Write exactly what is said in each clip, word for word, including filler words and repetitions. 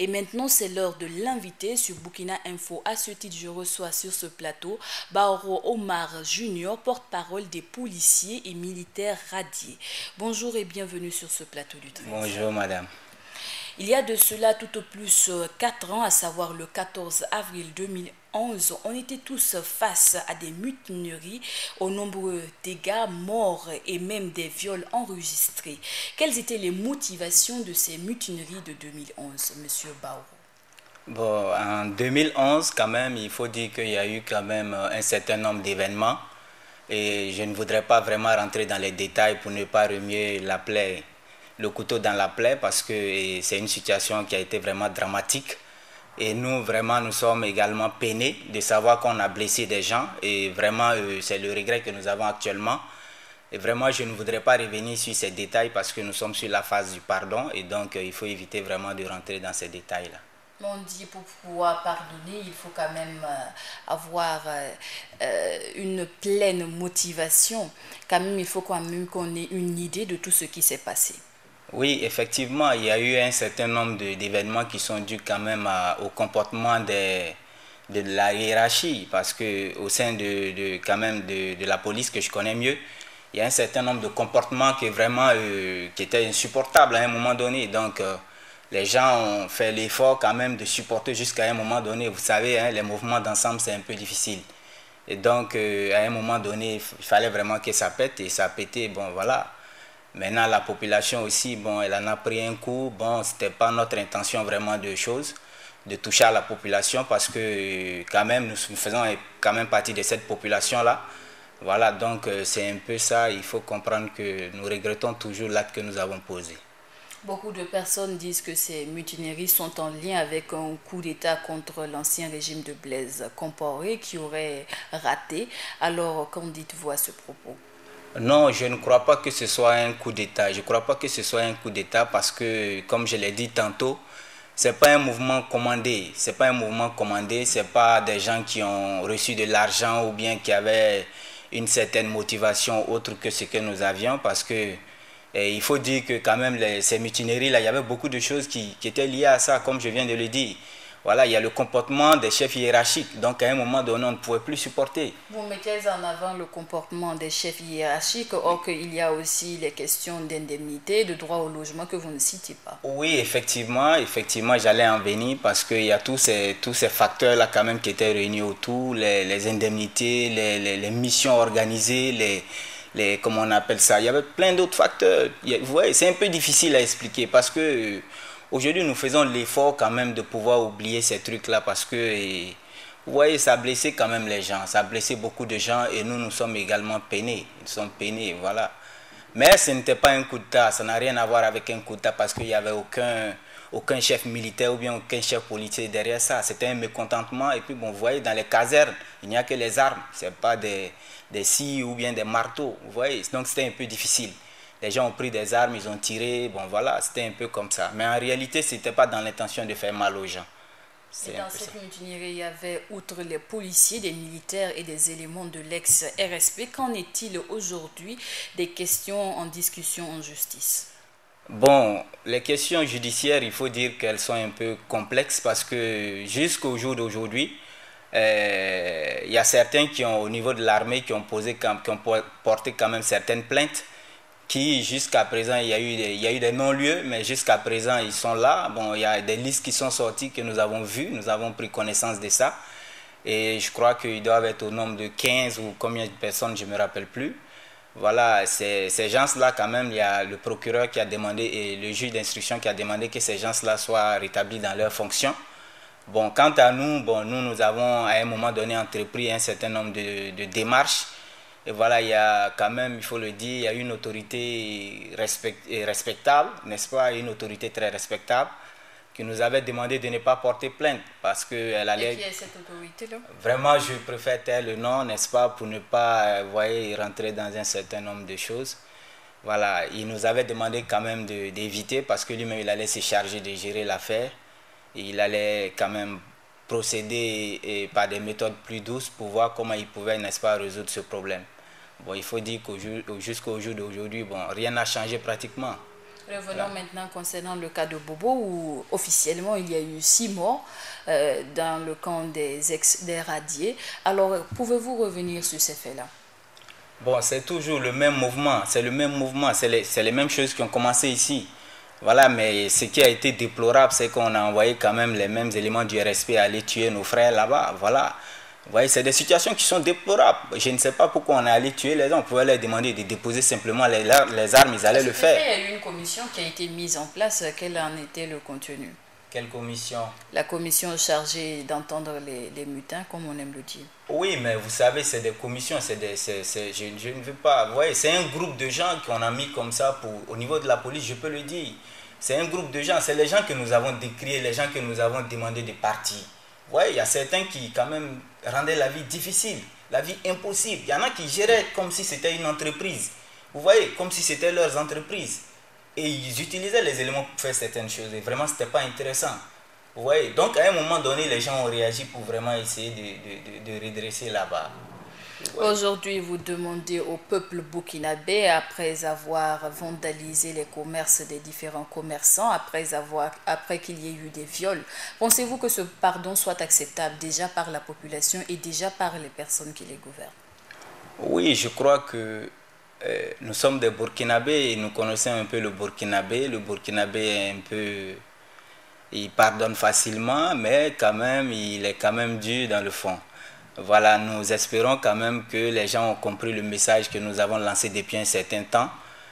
Et maintenant, c'est l'heure de l'inviter sur Burkina Info. À ce titre, je reçois sur ce plateau Baoro Omar Junior, porte-parole des policiers et militaires radiés. Bonjour et bienvenue sur ce plateau du treize. Bonjour madame. Il y a de cela tout au plus quatre ans, à savoir le quatorze avril deux mille onze, on était tous face à des mutineries, aux nombreux dégâts, morts et même des viols enregistrés. Quelles étaient les motivations de ces mutineries de deux mille onze, monsieur Baoro? Bon, en deux mille onze, quand même, il faut dire qu'il y a eu quand même un certain nombre d'événements et je ne voudrais pas vraiment rentrer dans les détails pour ne pas remuer la plaie, le couteau dans la plaie, parce que c'est une situation qui a été vraiment dramatique. Et nous, vraiment, nous sommes également peinés de savoir qu'on a blessé des gens. Et vraiment, euh, c'est le regret que nous avons actuellement. Et vraiment, je ne voudrais pas revenir sur ces détails parce que nous sommes sur la phase du pardon. Et donc, euh, il faut éviter vraiment de rentrer dans ces détails-là. On dit pour pouvoir pardonner, il faut quand même euh, avoir euh, une pleine motivation. Quand même, il faut quand même qu'on ait une idée de tout ce qui s'est passé. Oui, effectivement, il y a eu un certain nombre d'événements qui sont dus quand même à, au comportement des, de la hiérarchie, parce que au sein de, de quand même de, de la police que je connais mieux, il y a un certain nombre de comportements qui, vraiment, euh, qui étaient insupportables à un moment donné. Donc, euh, les gens ont fait l'effort quand même de supporter jusqu'à un moment donné. Vous savez, hein, les mouvements d'ensemble, c'est un peu difficile. Et donc, euh, à un moment donné, il fallait vraiment que ça pète, et ça a pété, bon voilà. Maintenant, la population aussi, bon, elle en a pris un coup. Bon, ce n'était pas notre intention vraiment de choses, de toucher à la population, parce que quand même, nous faisons quand même partie de cette population-là. Voilà, donc c'est un peu ça. Il faut comprendre que nous regrettons toujours l'acte que nous avons posé. Beaucoup de personnes disent que ces mutineries sont en lien avec un coup d'État contre l'ancien régime de Blaise Compaoré qui aurait raté. Alors, qu'en dites-vous à ce propos? Non, je ne crois pas que ce soit un coup d'État. Je ne crois pas que ce soit un coup d'État parce que, comme je l'ai dit tantôt, ce n'est pas un mouvement commandé. Ce n'est pas un mouvement commandé. Ce n'est pas des gens qui ont reçu de l'argent ou bien qui avaient une certaine motivation autre que ce que nous avions, parce que et il faut dire que quand même les, ces mutineries-là, il y avait beaucoup de choses qui, qui étaient liées à ça, comme je viens de le dire. Voilà, il y a le comportement des chefs hiérarchiques. Donc, à un moment donné, on ne pouvait plus supporter. Vous mettez en avant le comportement des chefs hiérarchiques, or qu'il y a aussi les questions d'indemnité, de droit au logement que vous ne citez pas. Oui, effectivement, effectivement, j'allais en venir parce qu'il y a tous ces, tous ces facteurs-là quand même qui étaient réunis autour, les, les indemnités, les, les, les missions organisées, les, les, comment on appelle ça. Il y avait plein d'autres facteurs. Vous voyez, c'est un peu difficile à expliquer parce que aujourd'hui, nous faisons l'effort quand même de pouvoir oublier ces trucs-là parce que, et, vous voyez, ça a blessé quand même les gens. Ça a blessé beaucoup de gens et nous, nous sommes également peinés. Nous sommes peinés, voilà. Mais ce n'était pas un coup d'État. Ça n'a rien à voir avec un coup d'État parce qu'il n'y avait aucun, aucun chef militaire ou bien aucun chef policier derrière ça. C'était un mécontentement. Et puis, bon, vous voyez, dans les casernes, il n'y a que les armes. Ce n'est pas des, des scies ou bien des marteaux. Vous voyez, donc c'était un peu difficile. Les gens ont pris des armes, ils ont tiré, bon voilà, c'était un peu comme ça. Mais en réalité, ce n'était pas dans l'intention de faire mal aux gens. Et dans cette mutinerie, il y avait, outre les policiers, des militaires et des éléments de l'ex-R S P. Qu'en est-il aujourd'hui des questions en discussion en justice? Bon, les questions judiciaires, il faut dire qu'elles sont un peu complexes parce que jusqu'au jour d'aujourd'hui, euh, il y a certains qui ont, au niveau de l'armée, qui ont posé, qui ont porté quand même certaines plaintes qui jusqu'à présent, il y a eu des, il y a eu des non-lieux, mais jusqu'à présent, ils sont là. Bon, il y a des listes qui sont sorties que nous avons vues, nous avons pris connaissance de ça. Et je crois qu'ils doivent être au nombre de quinze ou combien de personnes, je ne me rappelle plus. Voilà, ces, ces gens-là, quand même, il y a le procureur qui a demandé et le juge d'instruction qui a demandé que ces gens-là soient rétablis dans leurs fonctions. Bon, quant à nous, bon, nous, nous avons à un moment donné entrepris un certain nombre de, de démarches. Et voilà, il y a quand même, il faut le dire, il y a une autorité respect, respectable, n'est-ce pas, une autorité très respectable, qui nous avait demandé de ne pas porter plainte parce qu'elle allait... Et qui est cette autorité-là? Vraiment, je préfère taire le nom, n'est-ce pas, pour ne pas, vous voyez, rentrer dans un certain nombre de choses. Voilà, il nous avait demandé quand même d'éviter parce que lui-même, il allait se charger de gérer l'affaire. Il allait quand même procéder et par des méthodes plus douces pour voir comment il pouvait, n'est-ce pas, résoudre ce problème. Bon, il faut dire qu'au jusqu'au jour d'aujourd'hui, bon, rien n'a changé pratiquement. Revenons Voilà. maintenant concernant le cas de Bobo où officiellement il y a eu six morts euh, dans le camp des ex des radiés. Alors pouvez-vous revenir sur ces faits-là? Bon, c'est toujours le même mouvement, c'est le même mouvement, c'est les, c'est les mêmes choses qui ont commencé ici. Voilà, mais ce qui a été déplorable, c'est qu'on a envoyé quand même les mêmes éléments du R S P aller tuer nos frères là-bas. Voilà. Vous voyez, c'est des situations qui sont déplorables. Je ne sais pas pourquoi on est allé tuer les gens. On pouvait leur demander de déposer simplement les, les armes, ils allaient le faire. Il y a eu une commission qui a été mise en place. Quel en était le contenu? Quelle commission? La commission chargée d'entendre les, les mutins, comme on aime le dire. Oui, mais vous savez, c'est des commissions, c'est des, c'est, c'est, je, je ne veux pas. Vous voyez, c'est un groupe de gens qu'on a mis comme ça pour, au niveau de la police, je peux le dire. C'est un groupe de gens, c'est les gens que nous avons décriés, les gens que nous avons demandé de partir. Vous voyez, il y a certains qui, quand même, rendaient la vie difficile, la vie impossible. Il y en a qui géraient comme si c'était une entreprise. Vous voyez, comme si c'était leurs entreprises. Et ils utilisaient les éléments pour faire certaines choses. Et vraiment, ce n'était pas intéressant. Vous voyez, donc à un moment donné, les gens ont réagi pour vraiment essayer de, de, de, de redresser là-bas. Ouais. Aujourd'hui, vous demandez au peuple burkinabé, après avoir vandalisé les commerces des différents commerçants, après, avoir, après qu'il y ait eu des viols, pensez-vous que ce pardon soit acceptable déjà par la population et déjà par les personnes qui les gouvernent? Oui, je crois que euh, nous sommes des Burkinabés et nous connaissons un peu le Burkinabé. Le Burkinabé est un peu... Il pardonne facilement, mais quand même, il est quand même dur dans le fond. Voilà, nous espérons quand même que les gens ont compris le message que nous avons lancé depuis un certain temps.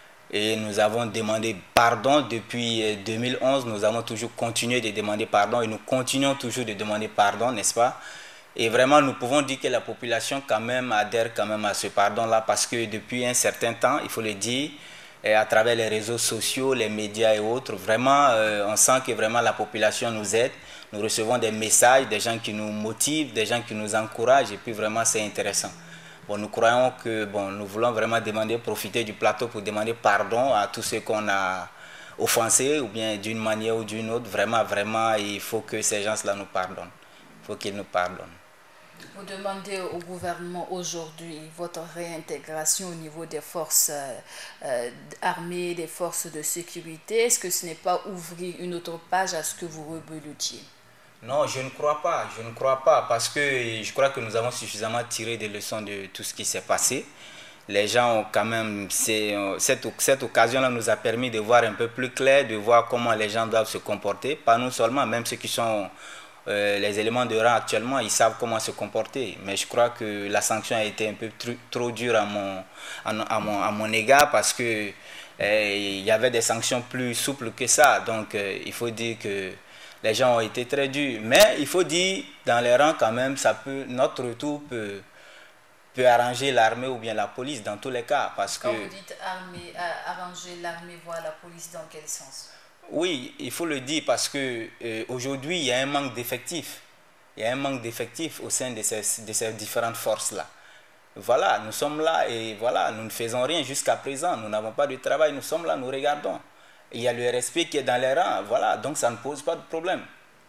Et nous avons demandé pardon depuis deux mille onze. Nous avons toujours continué de demander pardon et nous continuons toujours de demander pardon, n'est-ce pas? Et vraiment, nous pouvons dire que la population quand même adhère quand même à ce pardon-là parce que depuis un certain temps, il faut le dire, et à travers les réseaux sociaux, les médias et autres, vraiment, euh, on sent que vraiment la population nous aide. Nous recevons des messages, des gens qui nous motivent, des gens qui nous encouragent et puis vraiment c'est intéressant. Bon, nous croyons que bon, nous voulons vraiment demander, profiter du plateau pour demander pardon à tous ceux qu'on a offensés ou bien d'une manière ou d'une autre. Vraiment, vraiment, il faut que ces gens-là nous pardonnent. Il faut qu'ils nous pardonnent. Vous demandez au gouvernement aujourd'hui votre réintégration au niveau des forces euh, armées, des forces de sécurité. Est-ce que ce n'est pas ouvrir une autre page à ce que vous rebelletiez? Non, je ne crois pas. Je ne crois pas parce que je crois que nous avons suffisamment tiré des leçons de tout ce qui s'est passé. Les gens ont quand même... Cette, cette occasion-là nous a permis de voir un peu plus clair, de voir comment les gens doivent se comporter. Pas nous seulement, même ceux qui sont... Euh, les éléments de rang actuellement, ils savent comment se comporter. Mais je crois que la sanction a été un peu trop, trop dure à mon, à, mon, à mon égard parce que euh, il y avait des sanctions plus souples que ça. Donc euh, il faut dire que les gens ont été très durs. Mais il faut dire, dans les rangs quand même, ça peut, notre retour peut, peut arranger l'armée ou bien la police dans tous les cas. Parce Quand que, vous dites armée, arranger l'armée, voire la police, dans quel sens? Oui, il faut le dire parce que euh, aujourd'hui il y a un manque d'effectifs. Il y a un manque d'effectifs au sein de ces, de ces différentes forces-là. Voilà, nous sommes là et voilà, nous ne faisons rien jusqu'à présent. Nous n'avons pas de travail, nous sommes là, nous regardons. Il y a le R S P qui est dans les rangs, voilà, donc ça ne pose pas de problème.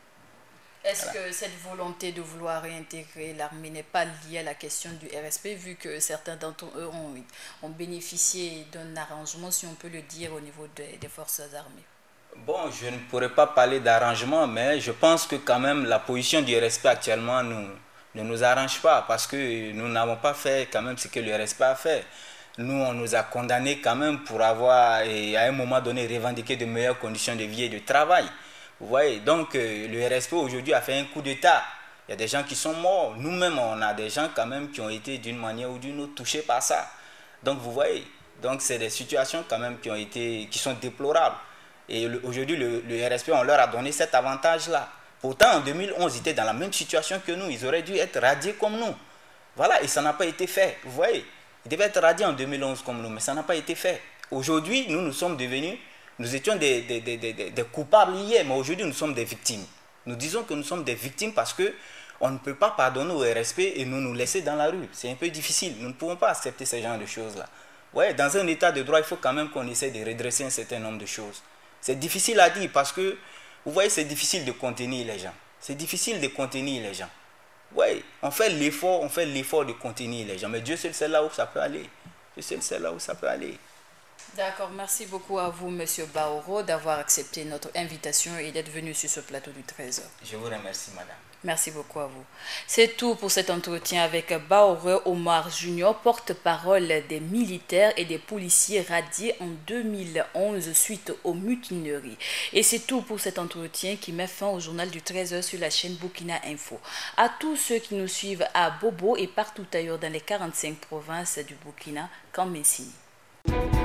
Est-ce voilà. que cette volonté de vouloir réintégrer l'armée n'est pas liée à la question du R S P, vu que certains d'entre eux ont, ont bénéficié d'un arrangement, si on peut le dire, au niveau des, des forces armées? Bon, je ne pourrais pas parler d'arrangement, mais je pense que quand même la position du R S P actuellement nous, ne nous arrange pas parce que nous n'avons pas fait quand même ce que le R S P a fait. Nous, on nous a condamnés quand même pour avoir, et à un moment donné, revendiqué de meilleures conditions de vie et de travail. Vous voyez, donc le R S P aujourd'hui a fait un coup d'État. Il y a des gens qui sont morts. Nous-mêmes, on a des gens quand même qui ont été d'une manière ou d'une autre touchés par ça. Donc vous voyez, donc c'est des situations quand même qui ont été, qui sont déplorables. Et aujourd'hui, le, le R S P, on leur a donné cet avantage-là. Pourtant, en deux mille onze, ils étaient dans la même situation que nous. Ils auraient dû être radiés comme nous. Voilà, et ça n'a pas été fait. Vous voyez, ils devaient être radiés en deux mille onze comme nous, mais ça n'a pas été fait. Aujourd'hui, nous, nous sommes devenus, nous étions des, des, des, des, des coupables hier, mais aujourd'hui, nous sommes des victimes. Nous disons que nous sommes des victimes parce qu'on ne peut pas pardonner au R S P et nous nous laisser dans la rue. C'est un peu difficile. Nous ne pouvons pas accepter ce genre de choses-là. Ouais, dans un état de droit, il faut quand même qu'on essaie de redresser un certain nombre de choses. C'est difficile à dire parce que, vous voyez, c'est difficile de contenir les gens. C'est difficile de contenir les gens. Oui, on fait l'effort, on fait l'effort de contenir les gens. Mais Dieu seul sait là où ça peut aller. Dieu seul sait là où ça peut aller. D'accord, merci beaucoup à vous, Monsieur Baoro, d'avoir accepté notre invitation et d'être venu sur ce plateau du Trésor. Je vous remercie, madame. Merci beaucoup à vous. C'est tout pour cet entretien avec Baoro Omar Junior, porte-parole des militaires et des policiers radiés en deux mille onze suite aux mutineries. Et c'est tout pour cet entretien qui met fin au journal du treize heures sur la chaîne Burkina Info. À tous ceux qui nous suivent à Bobo et partout ailleurs dans les quarante-cinq provinces du Burkina, Kamensini.